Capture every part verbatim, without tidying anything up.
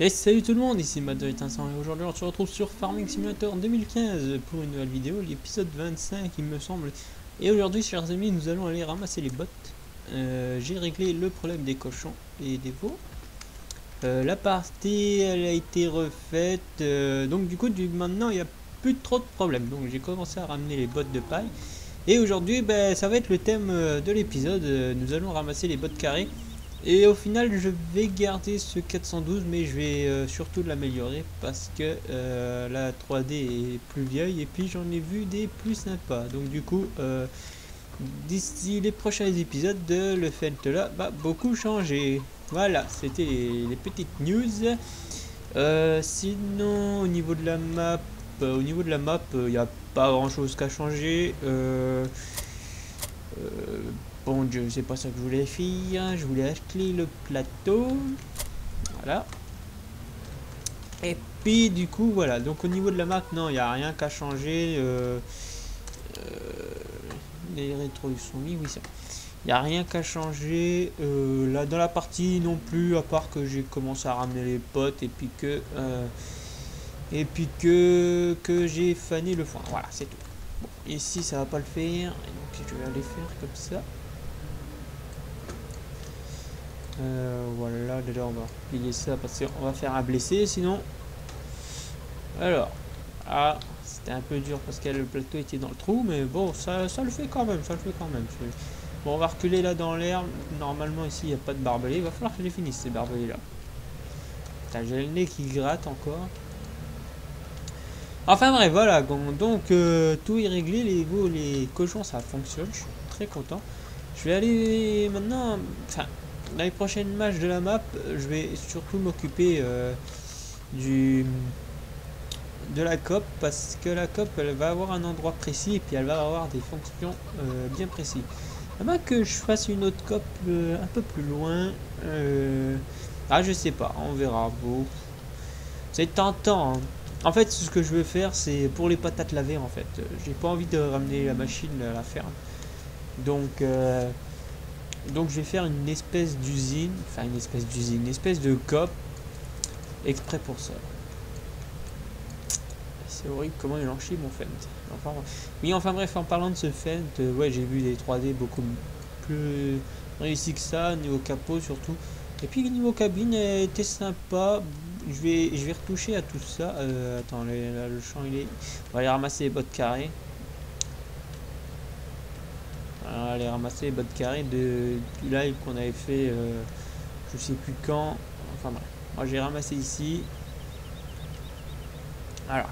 Et salut tout le monde, ici Matt de Vincent et aujourd'hui on se retrouve sur Farming Simulator deux mille quinze pour une nouvelle vidéo, l'épisode vingt-cinq il me semble. Et aujourd'hui chers amis, nous allons aller ramasser les bottes. Euh, J'ai réglé le problème des cochons et des veaux. Euh, la partie elle a été refaite, euh, donc du coup du, maintenant il n'y a plus trop de problèmes. Donc j'ai commencé à ramener les bottes de paille. Et aujourd'hui ben, ça va être le thème de l'épisode, nous allons ramasser les bottes carrées. Et au final je vais garder ce quatre cent douze mais je vais euh, surtout l'améliorer parce que euh, la trois D est plus vieille et puis j'en ai vu des plus sympas. Donc du coup euh, d'ici les prochains épisodes de le fait là va beaucoup changer. Voilà, c'était les, les petites news. Euh, sinon au niveau de la map, euh, au niveau de la map il n'y a pas grand chose qu'à changer. Euh, euh, Bon Dieu, c'est pas ça que je voulais faire. Je voulais acheter le plateau. Voilà. Et puis du coup, voilà. Donc au niveau de la map, non, il n'y a rien qu'à changer. Euh, euh, les rétros sont mis, oui, ça. Il n'y a rien qu'à changer. Euh, là, dans la partie non plus, à part que j'ai commencé à ramener les potes et puis que. Euh, et puis que, que j'ai fané le foin. Voilà, c'est tout. Bon, ici, ça va pas le faire. Donc je vais aller faire comme ça. Euh, voilà, déjà on va plier ça parce qu'on va faire un blessé sinon. Alors, ah, c'était un peu dur parce que le plateau était dans le trou, mais bon, ça, ça le fait quand même, ça le fait quand même. Bon, on va reculer là dans l'herbe. Normalement ici il n'y a pas de barbelés, il va falloir que je les finisse ces barbelés là. J'ai le nez qui gratte encore. Enfin bref, voilà, donc euh, tout est réglé, les veaux, les cochons ça fonctionne, je suis très content. Je vais aller maintenant, enfin, dans les prochaines matchs de la map, je vais surtout m'occuper euh, du de la C O P parce que la C O P elle va avoir un endroit précis et puis elle va avoir des fonctions euh, bien précises. À moins que je fasse une autre C O P euh, un peu plus loin, euh, ah je sais pas, on verra. Bon, c'est tentant. Hein. En fait, ce que je veux faire, c'est pour les patates lavées. En fait, j'ai pas envie de ramener la machine à la ferme, donc. Euh, Donc je vais faire une espèce d'usine, enfin une espèce d'usine, une espèce de C O P exprès pour ça. C'est horrible comment il en chie mon Fent. Enfin, oui, enfin bref, en parlant de ce Fent, euh, ouais j'ai vu des trois D beaucoup plus réussis que ça, niveau capot surtout. Et puis niveau cabine était sympa. Je vais, je vais retoucher à tout ça. Euh, attends, le, là, le champ il est. On va aller ramasser les bottes carrées. Alors, aller ramasser les bottes carrées de, du live qu'on avait fait euh, je sais plus quand, enfin bref, moi j'ai ramassé ici. Alors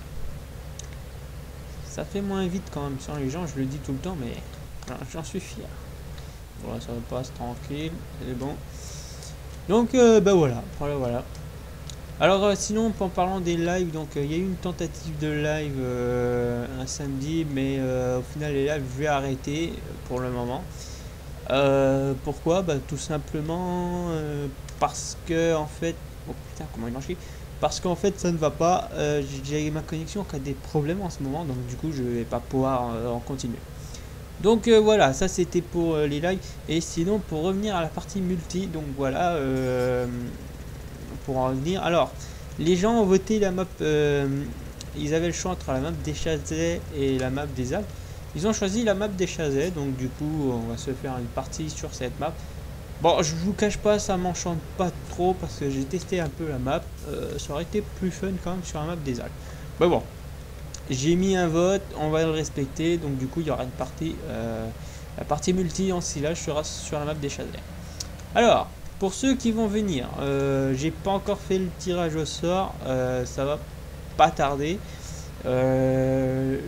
ça fait moins vite quand même sans les gens, je le dis tout le temps, mais j'en suis fier. Voilà, ça passe tranquille, c'est bon. Donc euh, bah voilà, voilà voilà. Alors euh, sinon en parlant des lives, donc il euh, y a eu une tentative de live euh, un samedi, mais euh, au final les lives je vais arrêter pour le moment. Euh, pourquoi bah, tout simplement euh, parce que en fait, oh putain comment il en chie, parce qu'en fait ça ne va pas, euh, j'ai ma connexion qui a des problèmes en ce moment, donc du coup je vais pas pouvoir euh, en continuer. Donc euh, voilà, ça c'était pour euh, les lives. Et sinon pour revenir à la partie multi, donc voilà, euh, pour en revenir, alors les gens ont voté la map, euh, ils avaient le choix entre la map des Chazets et la map des Alpes. Ils ont choisi la map des Chazets, donc du coup on va se faire une partie sur cette map. Bon, je vous cache pas, ça m'enchante pas trop parce que j'ai testé un peu la map. Euh, ça aurait été plus fun quand même sur la map des Alpes. Mais bon, j'ai mis un vote, on va le respecter, donc du coup il y aura une partie, euh, la partie multi en silage sera sur la map des Chazets. Alors, pour ceux qui vont venir, euh, j'ai pas encore fait le tirage au sort, euh, ça va pas tarder. Euh,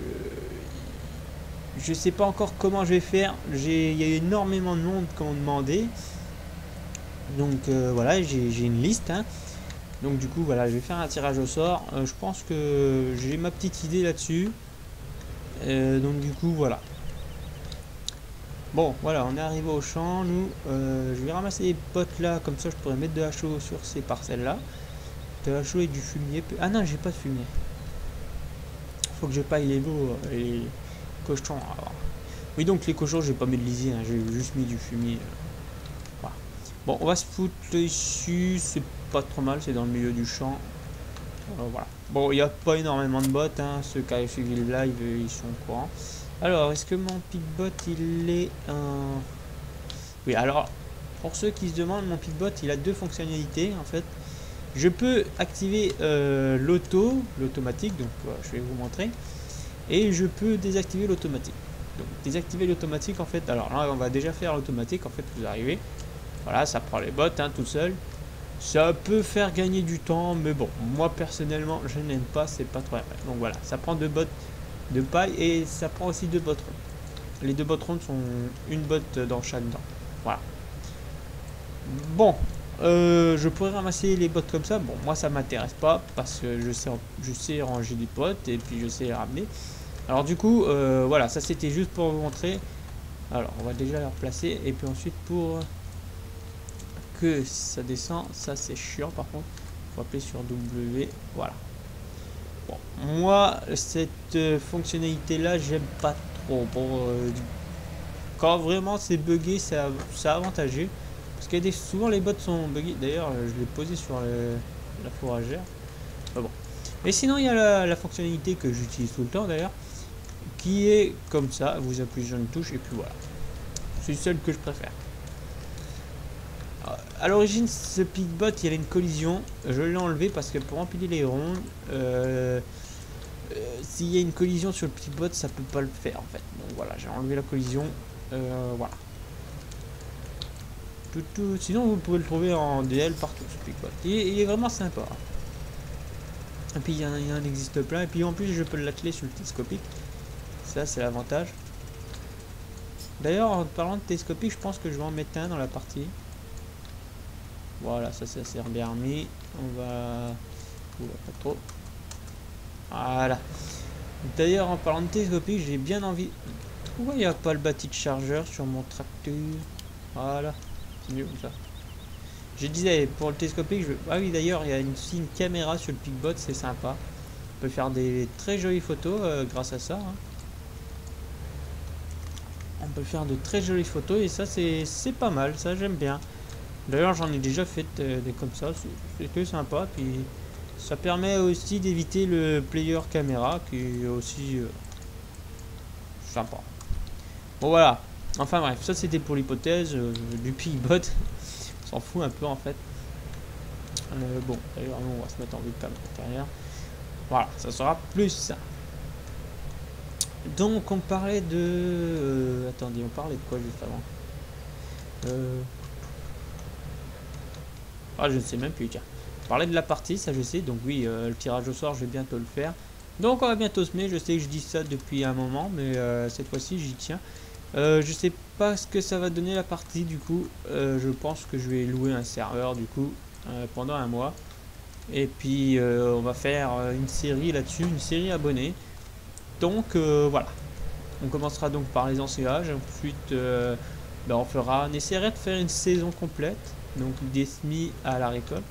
je sais pas encore comment je vais faire. Il y a énormément de monde qui ont demandé. Donc euh, voilà, j'ai une liste. Hein. Donc du coup, voilà, je vais faire un tirage au sort. Euh, je pense que j'ai ma petite idée là-dessus. Euh, donc du coup, voilà. Bon, voilà, on est arrivé au champ. Nous, euh, je vais ramasser les potes là. Comme ça, je pourrais mettre de H O sur ces parcelles-là. De H O et du fumier. Ah non, j'ai pas de fumier. Faut que je paille les veaux et les cochons. Alors. Oui, donc les cochons, j'ai pas mis de lisier, hein, j'ai juste mis du fumier. Voilà. Bon, on va se foutre dessus. C'est pas trop mal, c'est dans le milieu du champ. Euh, voilà. Bon, il n'y a pas énormément de bots, hein. Ceux qui avaient suivi le live, ils sont au courant. Alors, est-ce que mon pickbot, il est un... Oui, alors, pour ceux qui se demandent, mon pickbot, il a deux fonctionnalités, en fait. Je peux activer euh, l'auto, l'automatique, donc euh, je vais vous montrer. Et je peux désactiver l'automatique. Donc, désactiver l'automatique, en fait, alors là, on va déjà faire l'automatique, en fait, vous arrivez. Voilà, ça prend les bots, hein, tout seul. Ça peut faire gagner du temps, mais bon, moi personnellement, je n'aime pas, c'est pas trop vrai. Donc voilà, ça prend deux bottes de paille et ça prend aussi deux bottes rondes. Les deux bottes rondes sont une botte dans chaque dent. Voilà. Bon, euh, je pourrais ramasser les bottes comme ça. Bon, moi ça m'intéresse pas parce que je sais, je sais ranger des bottes et puis je sais les ramener. Alors du coup, euh, voilà, ça c'était juste pour vous montrer. Alors, on va déjà les replacer et puis ensuite pour que ça descend, ça c'est chiant par contre. Faut appuyer sur W, voilà. Bon, moi cette euh, fonctionnalité là j'aime pas trop. Bon, euh, quand vraiment c'est buggé, c'est avantageux parce que des, souvent les bots sont buggés. D'ailleurs je l'ai posé sur le, la fourragère. Ah bon. Et sinon il y a la, la fonctionnalité que j'utilise tout le temps d'ailleurs, qui est comme ça, vous appuyez sur une touche et puis voilà. C'est celle que je préfère. À l'origine, ce pickbot, il y avait une collision. Je l'ai enlevé parce que pour empiler les rondes, euh, euh, s'il y a une collision sur le pickbot, ça peut pas le faire en fait. Donc voilà, j'ai enlevé la collision. Euh, voilà. Tout, tout. Sinon, vous pouvez le trouver en D L partout ce pickbot. Il, il est vraiment sympa. Et puis il y, en, il y en existe plein. Et puis en plus, je peux l'atteler sur le télescopique. Ça, c'est l'avantage. D'ailleurs, en parlant de télescopique, je pense que je vais en mettre un dans la partie. Voilà, ça c'est assez bien remis. On va... Oula, pas trop. Voilà. D'ailleurs, en parlant de télescopique, j'ai bien envie... Pourquoi il n'y a pas le bâti de chargeur sur mon tracteur? Voilà. C'est mieux comme ça. Je disais, pour le télescopique, je... Ah oui, d'ailleurs, il y a une, aussi une caméra sur le pickbot, c'est sympa. On peut faire des très jolies photos euh, grâce à ça. Hein. On peut faire de très jolies photos et ça, c'est pas mal. Ça, j'aime bien. D'ailleurs, j'en ai déjà fait euh, des comme ça, c'est que sympa. Puis ça permet aussi d'éviter le player caméra qui est aussi euh, sympa. Bon, voilà. Enfin bref, ça c'était pour l'hypothèse euh, du pickbot. On s'en fout un peu en fait. Euh, bon, d'ailleurs, on va se mettre en vue de carrière. Voilà, ça sera plus ça. Donc, on parlait de. Euh, attendez, on parlait de quoi juste avant euh... Ah, je ne sais même plus, tiens. Parler de la partie, ça je sais. Donc oui, euh, le tirage au sort, je vais bientôt le faire. Donc on va bientôt se mettre. Je sais que je dis ça depuis un moment, mais euh, cette fois-ci, j'y tiens. Euh, je sais pas ce que ça va donner la partie, du coup. Euh, je pense que je vais louer un serveur, du coup, euh, pendant un mois. Et puis, euh, on va faire une série là-dessus, une série abonnée. Donc euh, voilà. On commencera donc par les ensillages. Ensuite, euh, ben, on fera, on essaierait de faire une saison complète. Donc des semis à la récolte.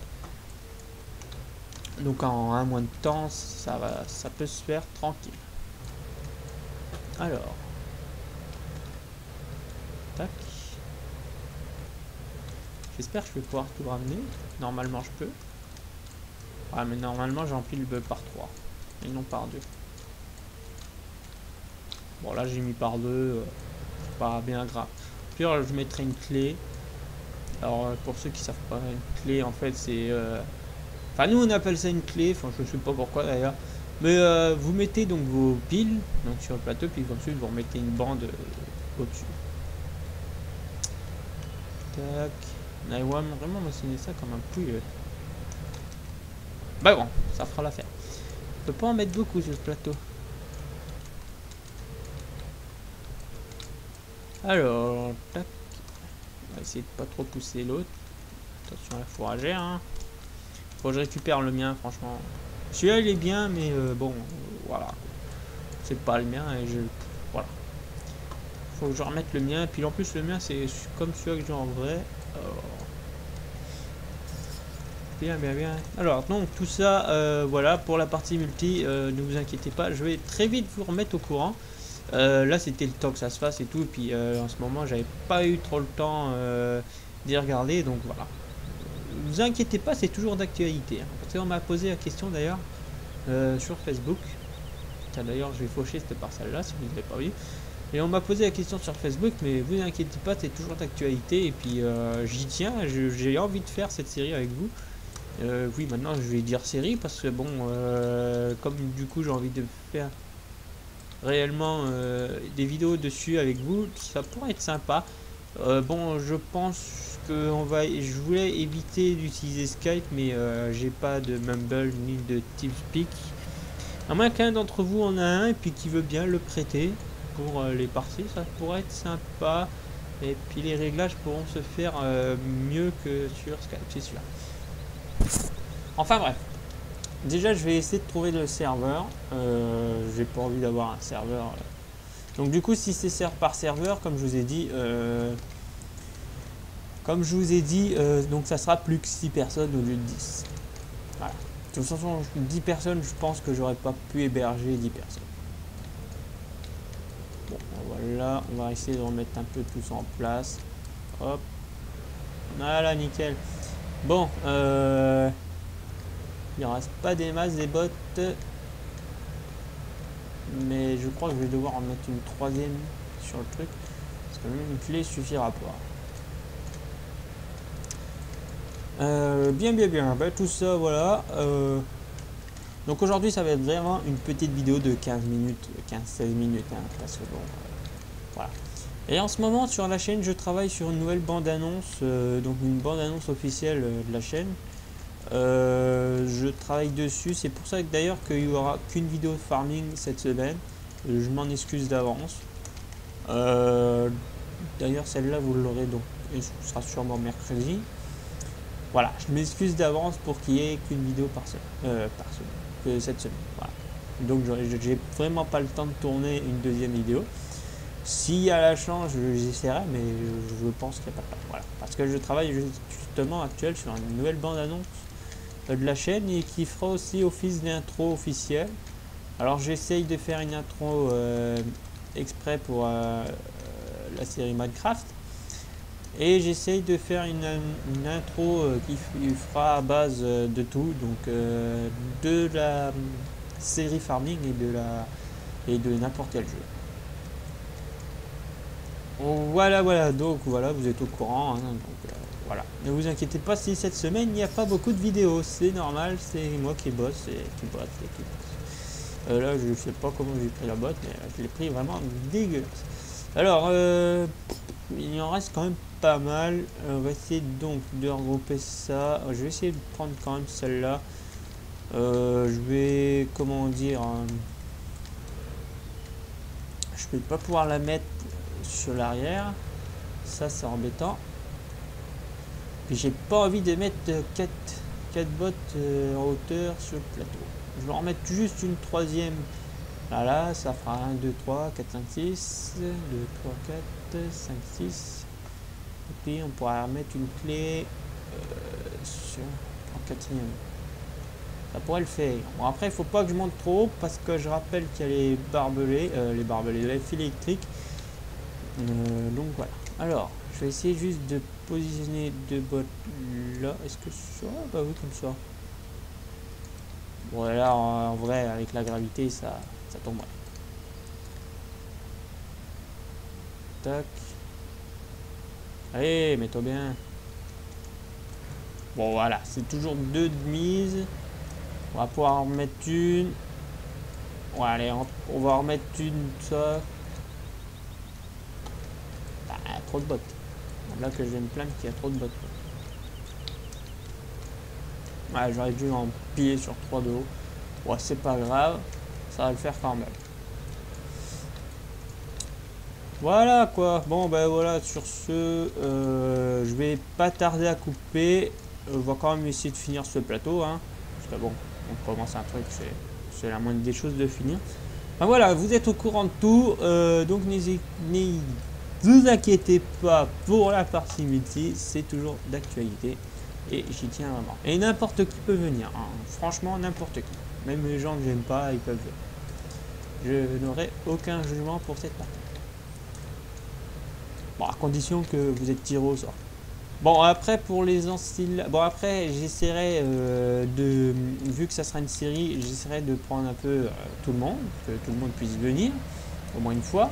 Donc en un mois de temps, ça va, ça peut se faire tranquille. Alors, tac. J'espère que je vais pouvoir tout ramener. Normalement, je peux. Ouais, mais normalement, j'empile par trois et non par deux. Bon, là, j'ai mis par deux. Euh, c'est pas bien grave. Puis alors, je mettrai une clé. Alors pour ceux qui savent pas, une clé en fait c'est... Euh... Enfin nous on appelle ça une clé, enfin je sais pas pourquoi d'ailleurs. Mais euh, vous mettez donc vos piles donc sur le plateau, puis ensuite vous remettez une bande euh, au-dessus. Tac. On va vraiment machiner ça comme un pouilleux. Bah bon, ça fera l'affaire. On peut pas en mettre beaucoup sur ce plateau. Alors, tac. On va essayer de pas trop pousser l'autre. Attention à la fourragère. Hein. Faut que je récupère le mien, franchement. Celui-là, il est bien, mais euh, bon, euh, voilà. C'est pas le mien et je... Voilà. Faut que je remette le mien. Et puis en plus, le mien, c'est comme celui-là que j'ai en vrai. Alors... Bien, bien, bien. Alors, donc, tout ça, euh, voilà, pour la partie multi, euh, ne vous inquiétez pas. Je vais très vite vous remettre au courant. Euh, là c'était le temps que ça se fasse et tout, et puis euh, en ce moment j'avais pas eu trop le temps euh, d'y regarder, donc voilà, vous inquiétez pas, c'est toujours d'actualité. Hein, parce qu'on m'a posé la question d'ailleurs euh, sur Facebook. D'ailleurs, je vais faucher cette parcelle-là si vous ne l'avez pas vu. Et on m'a posé la question sur Facebook, mais vous inquiétez pas, c'est toujours d'actualité. Et puis euh, j'y tiens, j'ai envie de faire cette série avec vous. Euh, oui, maintenant je vais dire série parce que bon, euh, comme du coup j'ai envie de faire réellement euh, des vidéos dessus avec vous, ça pourrait être sympa. Euh, bon, je pense que on va, je voulais éviter d'utiliser Skype, mais euh, j'ai pas de Mumble ni de TeamSpeak. À moins qu'un d'entre vous en a un et puis qui veut bien le prêter pour euh, les parties, ça pourrait être sympa. Et puis les réglages pourront se faire euh, mieux que sur Skype, c'est sûr. Enfin bref. Déjà, je vais essayer de trouver le serveur. Euh, j'ai pas envie d'avoir un serveur. Euh. Donc du coup, si c'est serveur par serveur, comme je vous ai dit, euh, comme je vous ai dit, euh, donc ça sera plus que six personnes au lieu de dix. Voilà. De toute façon, dix personnes, je pense que j'aurais pas pu héberger dix personnes. Bon, voilà, on va essayer de remettre un peu tout ça en place. Hop. Voilà, nickel. Bon, euh, il ne reste pas des masses des bots. Mais je crois que je vais devoir en mettre une troisième sur le truc. Parce que même une clé suffira pas. Euh, bien, bien, bien. Ben, tout ça, voilà. Euh, donc aujourd'hui, ça va être vraiment une petite vidéo de quinze minutes, quinze seize minutes. Hein, parce que bon, euh, voilà. Et en ce moment, sur la chaîne, je travaille sur une nouvelle bande-annonce. Euh, donc une bande-annonce officielle de la chaîne. Euh, je travaille dessus. C'est pour ça que d'ailleurs qu'il n'y aura qu'une vidéo de farming cette semaine. Je m'en excuse d'avance. Euh, d'ailleurs, celle-là, vous l'aurez donc. Et ce sera sûrement mercredi. Voilà, je m'excuse d'avance pour qu'il n'y ait qu'une vidéo par semaine, euh, par semaine, que cette semaine. Voilà. Donc j'ai vraiment pas le temps de tourner une deuxième vidéo. S'il y a la chance, j'essaierai, mais je, je pense qu'il n'y a pas de temps. Voilà. Parce que je travaille justement actuellement sur une nouvelle bande-annonce de la chaîne et qui fera aussi office d'intro officielle. Alors j'essaye de faire une intro euh, exprès pour euh, la série Minecraft. Et j'essaye de faire une, une intro euh, qui fera à base euh, de tout, donc euh, de la série Farming et de la et de n'importe quel jeu. Voilà, voilà, donc voilà, vous êtes au courant, hein, donc euh, voilà. Ne vous inquiétez pas si cette semaine il n'y a pas beaucoup de vidéos, c'est normal, c'est moi qui bosse et qui bosse et qui bosse. Euh, là, je sais pas comment j'ai pris la botte, mais je l'ai pris vraiment dégueulasse. Alors, euh, il en reste quand même pas mal. On va essayer donc de regrouper ça. Je vais essayer de prendre quand même celle-là. Euh, je vais, comment dire, euh, je vais pas pouvoir la mettre sur l'arrière. Ça, c'est embêtant. Puis j'ai pas envie de mettre quatre bottes euh, en hauteur sur le plateau. Je vais en mettre juste une troisième. Là, là, ça fera un, deux, trois, quatre, cinq, six. deux, trois, quatre, cinq, six. Et puis on pourra remettre une clé euh, sur en quatrième. Ça pourrait le faire. Bon, après, il faut pas que je monte trop haut parce que je rappelle qu'il y a les barbelés, euh, les barbelés, les fils électriques. Euh, donc voilà. Alors, je vais essayer juste de positionner deux bottes là. Est-ce que ça? Bah oui, comme ça. Bon, là, en, en vrai, avec la gravité, ça, ça tombe. Tac. Allez, mets-toi bien. Bon, voilà, c'est toujours deux de mise. On va pouvoir en remettre une. Bon, allez, on, on va en remettre une, ça. Ah, trop de bottes. Là que je viens de plaindre qu'il y a trop de bottes. Ouais, j'aurais dû en piller sur trois de haut. Ouais, c'est pas grave. Ça va le faire quand même. Voilà quoi. Bon ben voilà, sur ce, euh, je vais pas tarder à couper. On va quand même essayer de finir ce plateau. Hein, parce que bon, on commence un truc, c'est la moindre des choses de finir. Ben voilà, vous êtes au courant de tout. Euh, donc n'hésitez Ne vous inquiétez pas pour la partie multi, c'est toujours d'actualité et j'y tiens vraiment. Et n'importe qui peut venir, hein. Franchement n'importe qui. Même les gens que j'aime pas, ils peuvent venir. Je n'aurai aucun jugement pour cette partie. Bon, à condition que vous êtes tiré au sort. Bon, après, pour les ancillages... Bon, après, j'essaierai euh, de... Vu que ça sera une série, j'essaierai de prendre un peu euh, tout le monde, que tout le monde puisse venir, au moins une fois.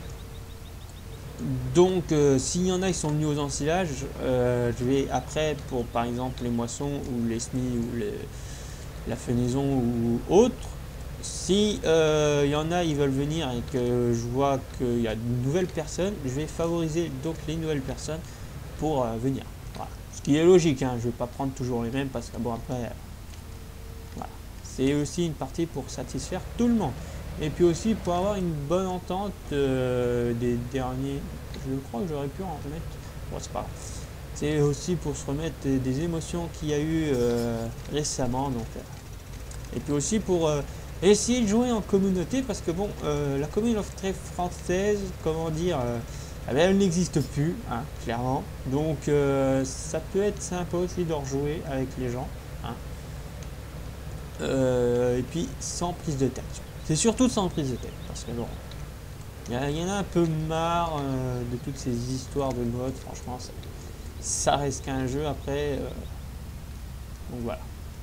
Donc, euh, s'il y en a qui sont venus aux ensillages, euh, je vais après, pour par exemple les moissons, ou les semis, ou les, la fenaison, ou autre, si euh, il y en a, ils veulent venir et que je vois qu'il y a de nouvelles personnes, je vais favoriser donc les nouvelles personnes pour euh, venir. Voilà. Ce qui est logique, hein, je ne vais pas prendre toujours les mêmes parce que bon après, euh, voilà. C'est aussi une partie pour satisfaire tout le monde. Et puis aussi pour avoir une bonne entente euh, des derniers. Je crois que j'aurais pu en remettre. Bon, c'est pas grave. C'est aussi pour se remettre des, des émotions qu'il y a eu euh, récemment. Donc, euh. Et puis aussi pour euh, essayer de jouer en communauté parce que bon, euh, la communauté française, comment dire. Euh, Eh bien, elle n'existe plus, hein, clairement. Donc, euh, ça peut être sympa aussi de rejouer avec les gens. Hein. Euh, et puis, sans prise de tête. C'est surtout sans prise de tête. Parce que bon, il y, y en a un peu marre euh, de toutes ces histoires de mode. Franchement, ça, ça reste qu'un jeu après. Euh, donc, voilà.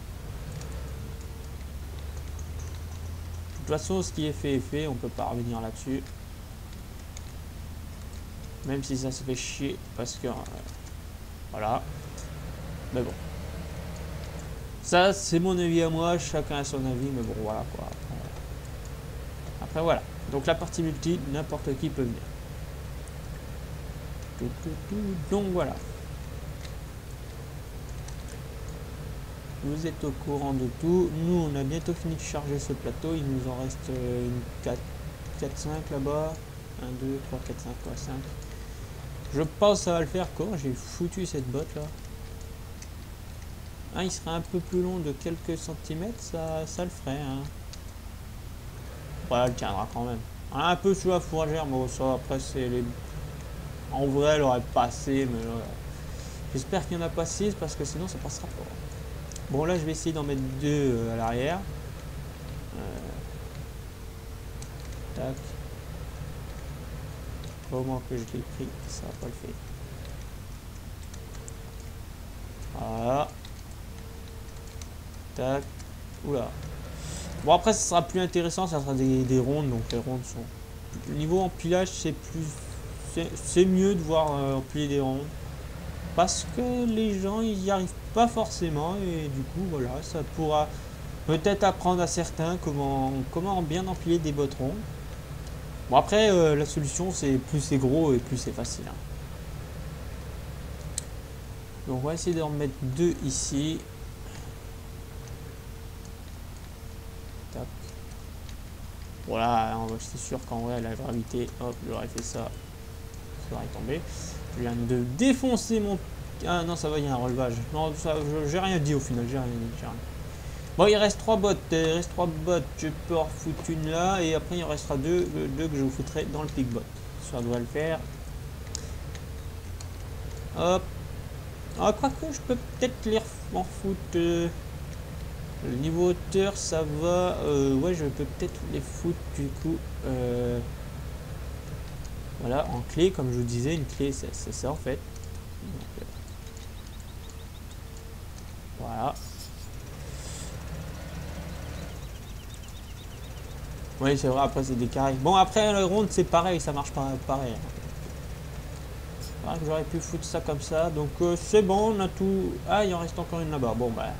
De toute façon, ce qui est fait est fait. On peut pas revenir là-dessus. Même si ça se fait chier parce que euh, voilà, mais bon, ça c'est mon avis à moi, chacun a son avis, mais bon voilà quoi. Après, après voilà, donc la partie multi, n'importe qui peut venir. Tout, tout, tout. Donc voilà, vous êtes au courant de tout. Nous on a bientôt fini de charger ce plateau, il nous en reste une quatre cinq là-bas, un, deux, trois, quatre, cinq, quoi, cinq. Je pense que ça va le faire. Comment j'ai foutu cette botte là? Ah, il serait un peu plus long de quelques centimètres, ça, ça le ferait. Hein. Voilà, elle tiendra quand même. Un peu sous la fourragère, mais bon, ça après c'est les. En vrai, elle aurait passé, mais euh, j'espère qu'il y en a pas six parce que sinon ça passera pas. Bon, là je vais essayer d'en mettre deux euh, à l'arrière. Euh... Tac. Au moment que je l'ai pris, ça va pas le faire. Voilà. Tac. Oula. Bon après ça sera plus intéressant, ça sera des, des rondes, donc les rondes sont... Le niveau empilage c'est plus... C'est mieux de voir euh, empiler des rondes. Parce que les gens ils n'y arrivent pas forcément et du coup voilà, ça pourra peut-être apprendre à certains comment, comment bien empiler des bottes rondes. Bon après euh, la solution c'est plus c'est gros et plus c'est facile. Hein. Donc on va essayer d'en mettre deux ici. Tac. Voilà, c'est sûr qu'en vrai la gravité, hop, j'aurais fait ça, ça aurait tombé. Je viens de défoncer mon... Ah non ça va, il y a un relevage. Non, ça, j'ai rien dit au final, j'ai rien dit. Rien. Bon, il reste trois bottes, il reste trois bottes, je peux en foutre une là, et après il en restera deux, deux que je vous foutrai dans le pic bot. Ça doit le faire. Hop. Ah, quoique je peux peut-être les en foutre. Euh, le niveau hauteur, ça va. Euh, ouais, je peux peut-être les foutre du coup. Euh, voilà, en clé, comme je vous disais, une clé, c'est ça en fait. Donc, euh, voilà. Oui, c'est vrai, après c'est des carrés. Bon, après la ronde, c'est pareil, ça marche pas pareil. Voilà, j'aurais pu foutre ça comme ça. Donc euh, c'est bon, on a tout. Ah, il en reste encore une là-bas. Bon, bah.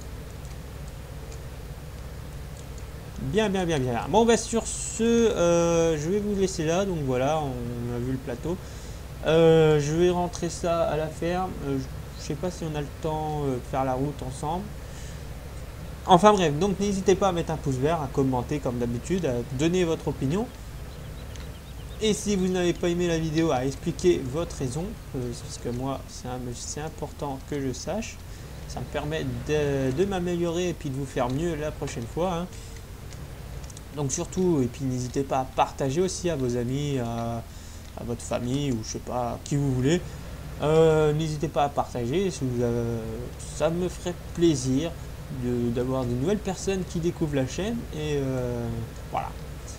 Bien, bien, bien, bien. Bon, bah sur ce, euh, je vais vous laisser là. Donc voilà, on a vu le plateau. Euh, je vais rentrer ça à la ferme. Euh, je sais pas si on a le temps de faire la route ensemble. Enfin bref, donc n'hésitez pas à mettre un pouce vert, à commenter comme d'habitude, à donner votre opinion. Et si vous n'avez pas aimé la vidéo, à expliquer votre raison, euh, parce que moi c'est important que je sache. Ça me permet de, de m'améliorer et puis de vous faire mieux la prochaine fois. Hein. Donc surtout, et puis n'hésitez pas à partager aussi à vos amis, à, à votre famille ou je sais pas, qui vous voulez. Euh, n'hésitez pas à partager, si vous avez, ça me ferait plaisir d'avoir de, de nouvelles personnes qui découvrent la chaîne et euh, voilà.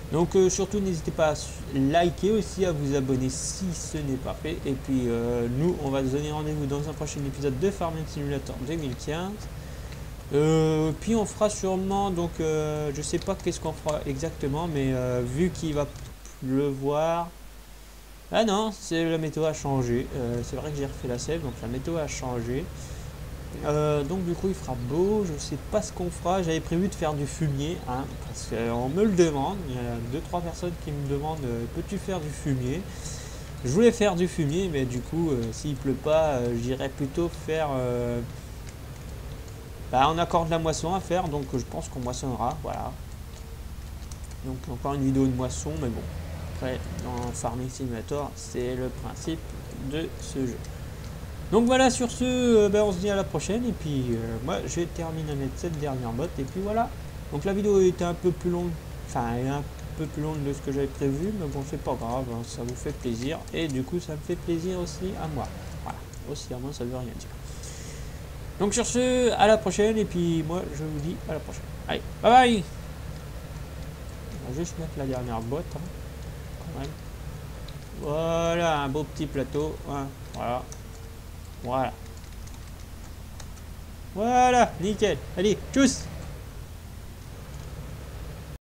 Donc euh, surtout n'hésitez pas à liker aussi, à vous abonner si ce n'est pas fait. Et puis euh, nous on va se donner rendez-vous dans un prochain épisode de Farming Simulator deux mille quinze. Euh, puis on fera sûrement, donc euh, je sais pas qu'est-ce qu'on fera exactement, mais euh, vu qu'il va pleuvoir. Ah non, c'est la météo a changé. Euh, c'est vrai que j'ai refait la sève, donc la météo a changé. Euh, donc du coup il fera beau, je sais pas ce qu'on fera, j'avais prévu de faire du fumier, hein, parce qu'on me le demande, il y a deux trois personnes qui me demandent euh, peux-tu faire du fumier. Je voulais faire du fumier, mais du coup euh, s'il pleut pas, euh, j'irais plutôt faire... Euh, bah, on a encore de la moisson à faire, donc je pense qu'on moissonnera, voilà. Donc encore une vidéo de moisson, mais bon, après dans Farming Simulator, c'est le principe de ce jeu. Donc voilà, sur ce, euh, ben on se dit à la prochaine. Et puis euh, moi je termine à mettre cette dernière botte. Et puis voilà. Donc la vidéo était un peu plus longue. Enfin elle est un peu plus longue de ce que j'avais prévu. Mais bon c'est pas grave, hein, ça vous fait plaisir. Et du coup ça me fait plaisir aussi à moi. Voilà. Aussi à moi ça veut rien dire. Donc sur ce, à la prochaine. Et puis moi je vous dis à la prochaine. Allez, bye bye. On va juste mettre la dernière botte. Hein, quand même. Voilà, un beau petit plateau. Hein, voilà. Voilà. Voilà, nickel. Allez, tchuss!